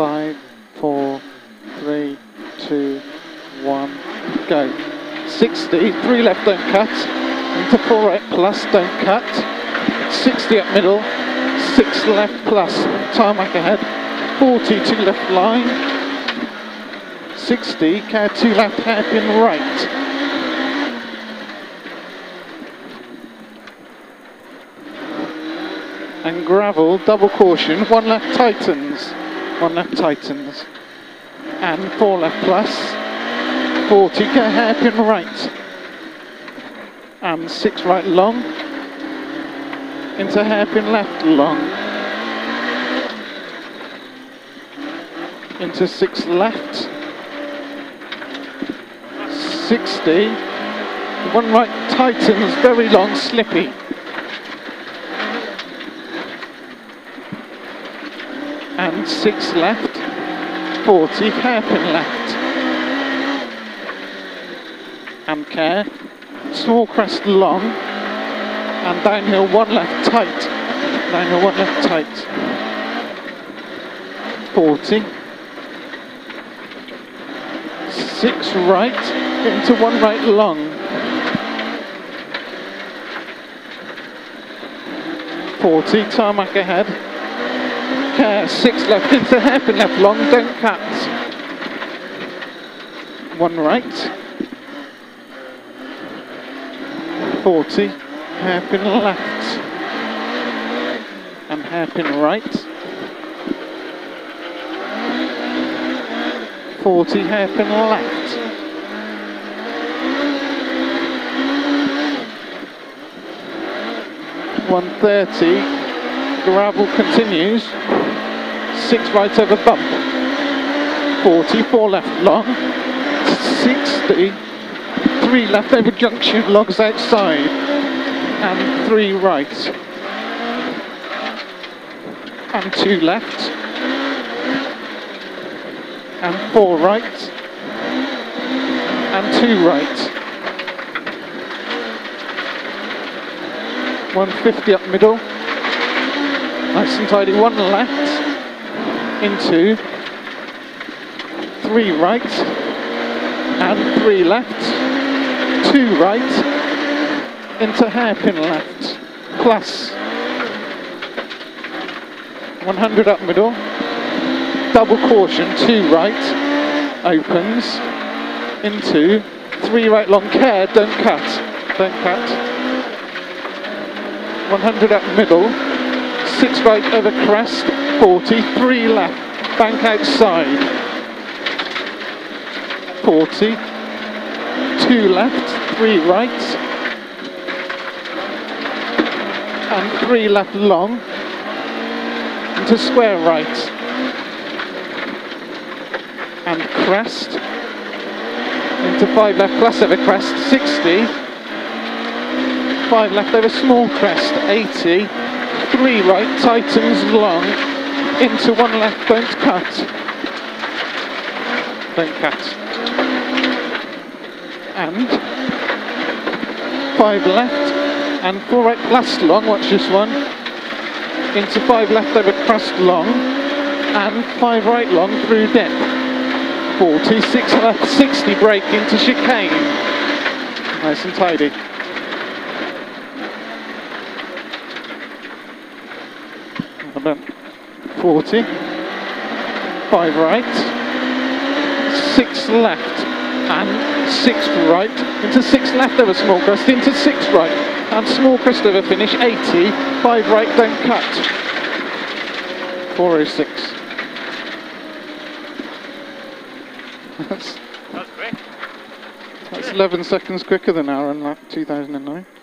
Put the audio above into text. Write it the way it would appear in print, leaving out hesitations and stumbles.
5, 4, 3, 2, 1, go. 60, 3 left, don't cut. Into 4 right plus, don't cut. 60 up middle, 6 left plus, tarmac ahead. 40, 2 left line. 60, car 2 left, hairpin right. And gravel, double caution, 1 left tightens. 1 left tightens. And 4 left plus. 40, car hairpin right. And 6 right long. Into hairpin left long. Into 6 left. 60. 1 right tightens, very long, slippy. And 6 left. 40, hairpin left. And care. Small crest long. And downhill 1 left tight. Downhill 1 left tight. 40. 6 right. Into 1 right long. 40, tarmac ahead. Care, 6 left into hairpin left long, don't cut. 1 right. 40, hairpin left. And hairpin right. 40, hairpin left. 130, gravel continues. 6 right over bump. 40, 4 left long. 60, 3 left over junction, logs outside. And 3 right. And 2 left. And 4 right. And 2 right. 150 up middle. Nice and tidy. 1 left. Into 3 right. And 3 left. 2 right. Into hairpin left. Plus. 100 up middle. Double caution. 2 right. Opens. Into 3 right long. Care. Don't cut. Don't cut. 100 up middle, 6 right over crest, 40, 3 left, bank outside, 40, 2 left, 3 right, and 3 left long, into square right, and crest, into 5 left plus over crest, 60, 5 left over small crest, 80, 3 right, tightens long, into 1 left, don't cut. Don't cut. And 5 left, and 4 right, last long, watch this one, into 5 left over crest long, and 5 right long through dip. 40, 6 left, 60 brake into chicane. Nice and tidy. About 40, 5 right, 6 left, and 6 right, into 6 left over small crest, into 6 right, and small crest over finish, 80, 5 right, don't cut, 406. That's quick. That's 11 seconds quicker than our lap 2009.